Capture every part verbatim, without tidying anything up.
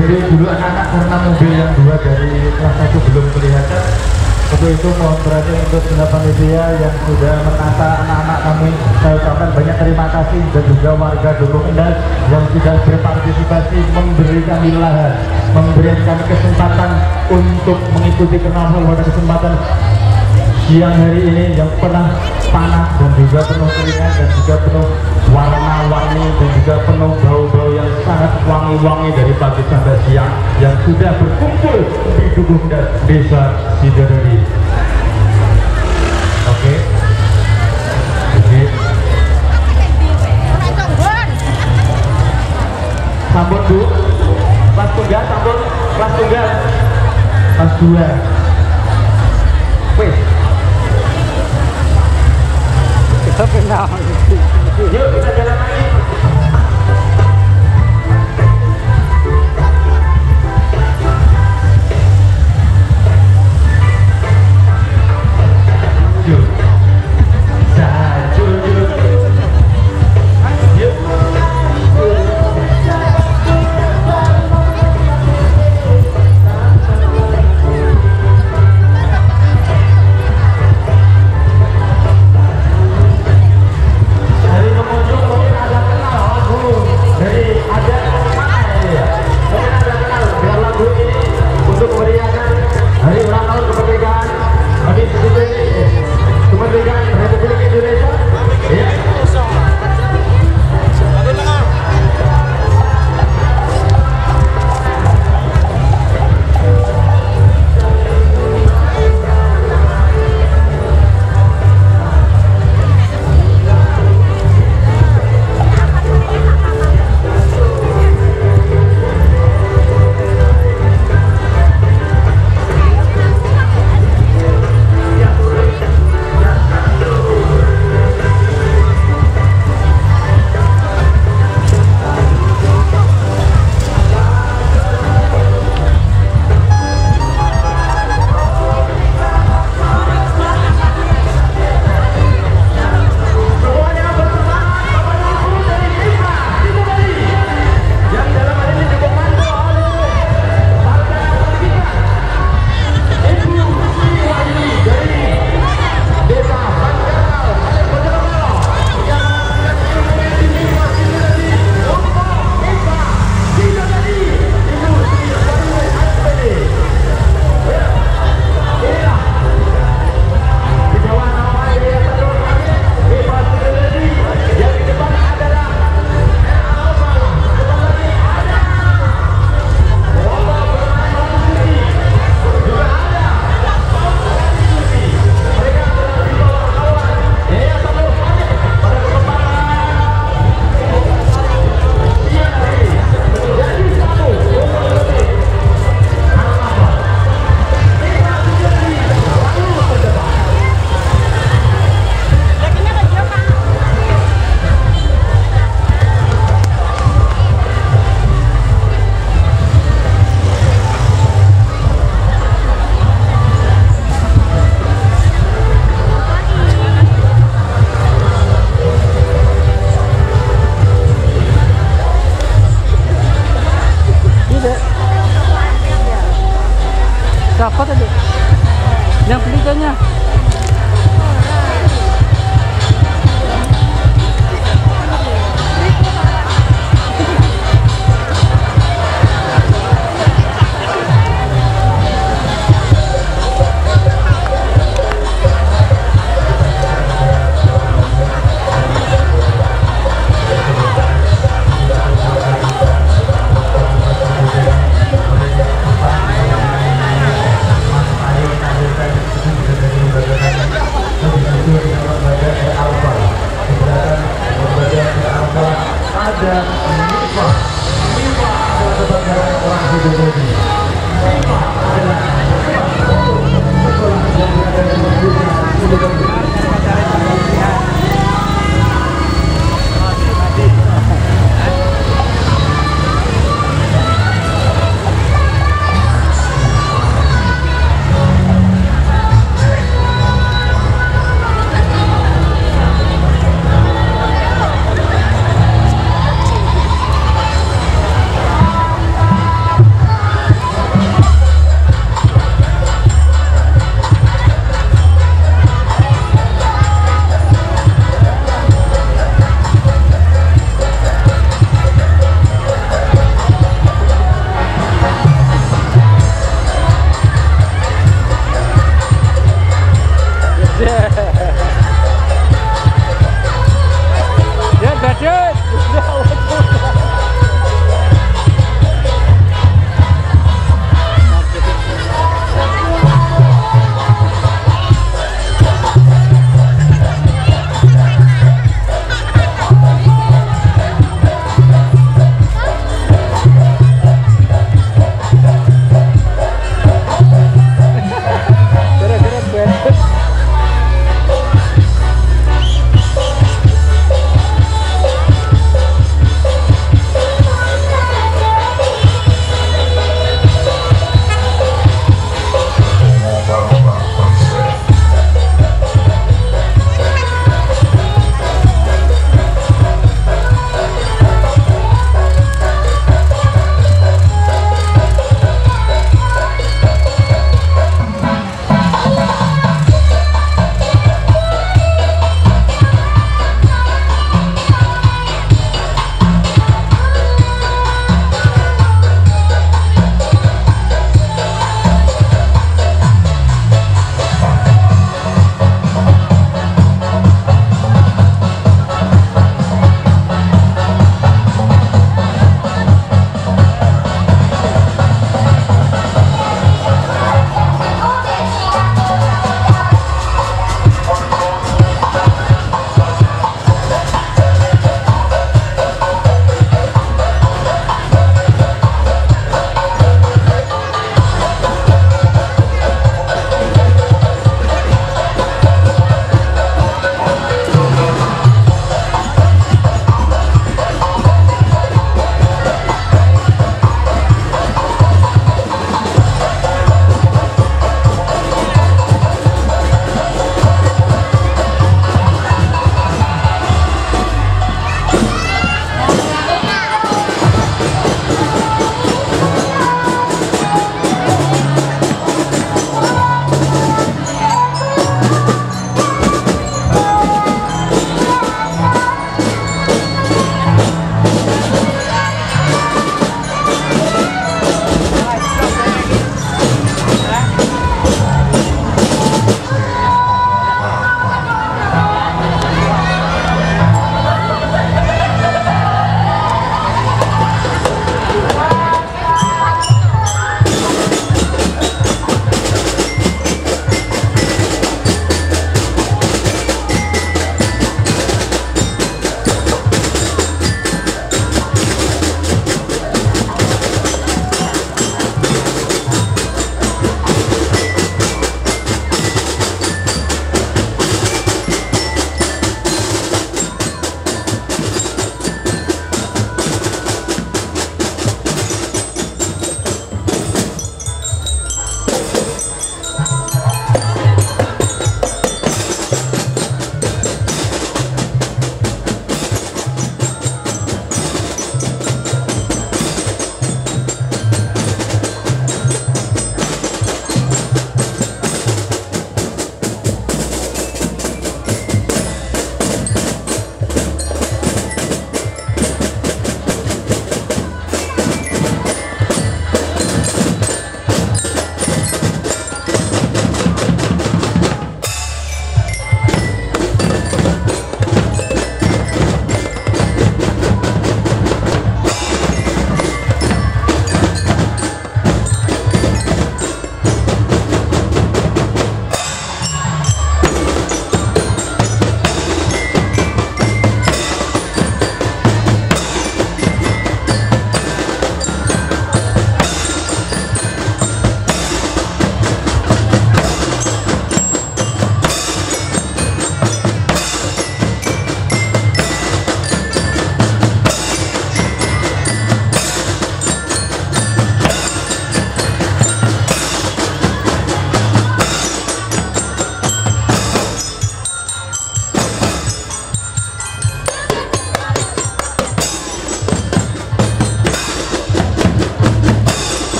Jadi dulu anak-anak karena mobil yang dua dari kelas satu belum kelihatan. Untuk itu mohon perhatian untuk panitia yang sudah menata anak-anak kami. Saya ucapkan banyak terima kasih dan juga warga Duku Kendal yang sudah berpartisipasi memberi kami lahan, memberi kami kesempatan untuk mengikuti karnaval pada kesempatan siang hari ini yang pernah panas dan juga penuh keringat dan juga penuh warna-warni dan juga penuh bau-bau yang sangat wangi-wangi dari pagi sampai siang yang sudah berkumpul di Duku Kendal Desa Sidodadi. Oke, oke. Sampun Bu, kelas tunggal, sampun kelas tunggal, kelas dua. Wes. Kita kenal. Yuk kita jalan lagi. Yuk. Sajul yuk. Yuk. Siapa tadi? Yang pelikanya?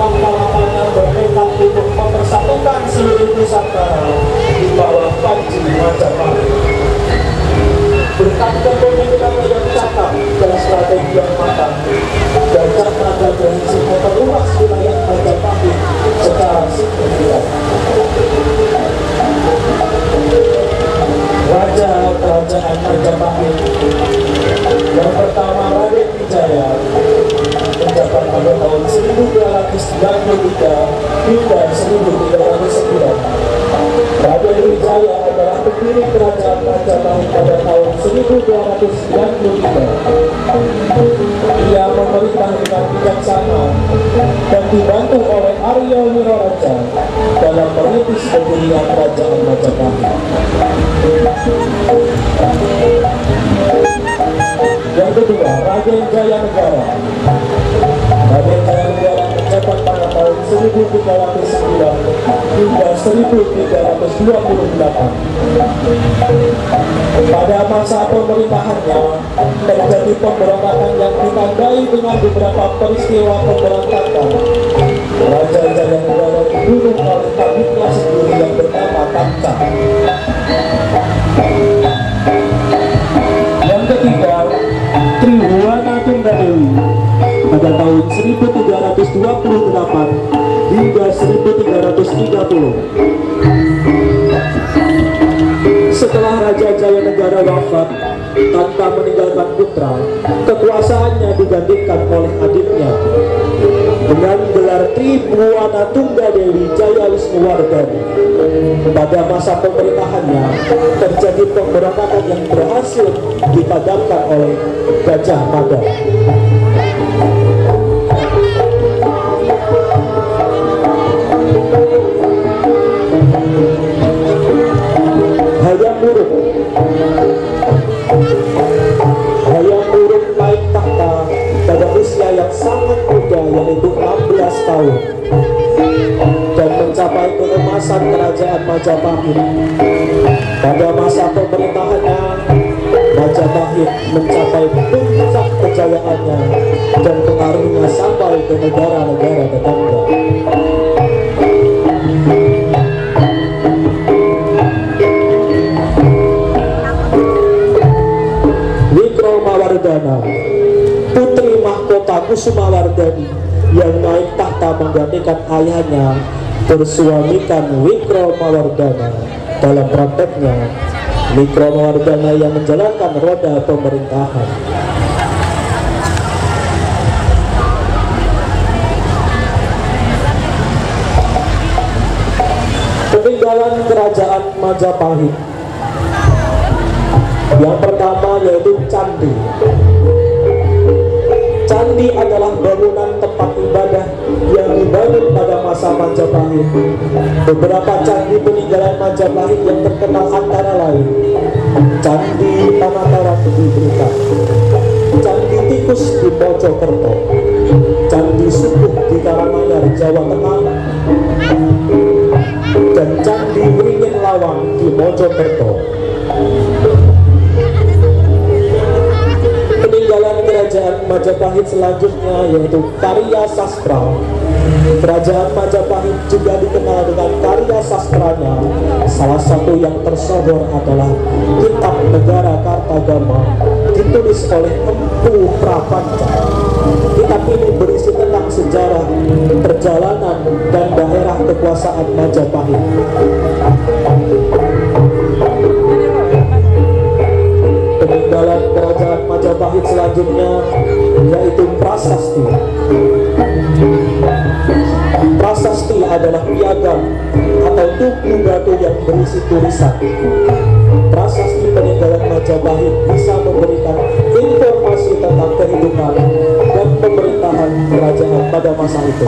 lama-lamanya bertekad untuk mempersatukan seluruh Nusantara di bawah panji Majapahit. Berkat kepemimpinan yang cakap dan strategi yang matang, Gajah Mada berhasil memperluas wilayah Majapahit secara signifikan. Raja Kerajaan Majapahit yang pertama, Raden Wijaya, menjabat pada tahun seribu dua ratus sembilan puluh tiga hingga seribu tiga ratus sembilan. Raden Wijaya adalah pendiri Kerajaan Majapahit pada tahun seribu dua ratus sembilan puluh tiga. Ia memerintah dengan bijaksana dan dibantu oleh Arya Wiraraja dalam merintis pendirian Kerajaan Majapahit. Yang kedua, Raden Jayanegara. Raden Jayanegara menjabat pada tahun seribu tiga ratus sembilan hingga seribu tiga ratus dua puluh delapan. Pada masa pemerintahannya terjadi pemberontakan yang ditandai dengan beberapa peristiwa pemberontakan. Raja Jayanegara dibunuh oleh tabibnya sendiri yang bernama Kamca. Yang ketiga, Trihuwana Tunggadewi pada tahun seribu tiga ratus dua puluh delapan hingga seribu tiga ratus tiga puluh. Setelah Raja Jayanegara wafat tanpa meninggalkan putra, kekuasaannya digantikan oleh adiknya dengan gelar Trihuwana Tunggadewi Jaya Wisnuwardhani. Pada masa pemerintahannya terjadi pemberontakan yang berhasil dipadamkan oleh Gajah Mada. Hayam Wuruk Hayam Wuruk naik tahta pada usia yang sangat muda, yaitu enam belas tahun, dan mencapai keemasan Kerajaan Majapahit. Pada masa pemerintahannya, Majapahit mencapai puncak kejayaannya dan pengaruhnya sampai ke negara-negara tetangga. Wikromawardhana, putri mahkota Kusumawardhani yang naik tahta menggantikan ayahnya, bersuamikan Wikromawardhana. Dalam prakteknya, Wikromawardhana yang menjalankan roda pemerintahan. Peninggalan Kerajaan Majapahit. Yang pertama yaitu candi. Candi adalah bangunan tempat ibadah yang dibangun pada masa Majapahit. Beberapa candi peninggalan Majapahit yang terkenal antara lain Candi Panataran di Blitar, Candi Tikus di Mojokerto, Candi Subuh di Karanganyar, Jawa Tengah, dan Candi Wringin Lawang di Mojokerto. Peninggalan Kerajaan Majapahit selanjutnya yaitu karya sastra. Kerajaan Majapahit juga dikenal dengan karya sastranya. Salah satu yang tersohor adalah Kitab Negara Kartagama, ditulis oleh Empu Prapanca. Kitab ini berisi tentang sejarah, perjalanan, dan daerah kekuasaan Majapahit. Peninggalan Kerajaan Majapahit selanjutnya yaitu prasasti. Prasasti adalah piagam atau tugu batu yang berisi tulisan. Prasasti peninggalan Majapahit bisa memberikan informasi tentang kehidupan dan pemerintahan kerajaan pada masa itu.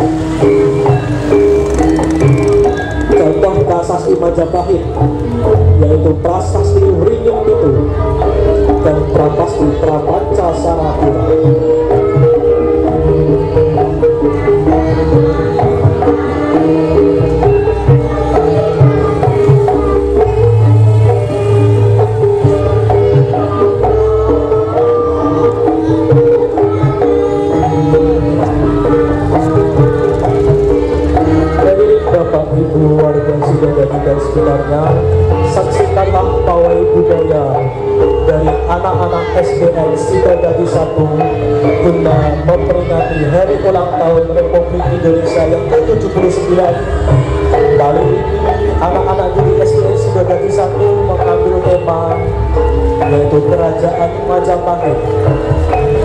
Contoh prasasti Majapahit yaitu Prasasti Wringin Pitu dan Prasasti Prapanca Sarapura. ibu warga Sidodadi dan sekitarnya, saksikanlah pawai budaya dari anak-anak S D N Sidodadi satu guna memperingati hari ulang tahun Republik Indonesia yang ke tujuh puluh sembilan. Kali ini anak-anak di S D N Sidodadi satu mengambil tema yaitu Kerajaan Majapahit.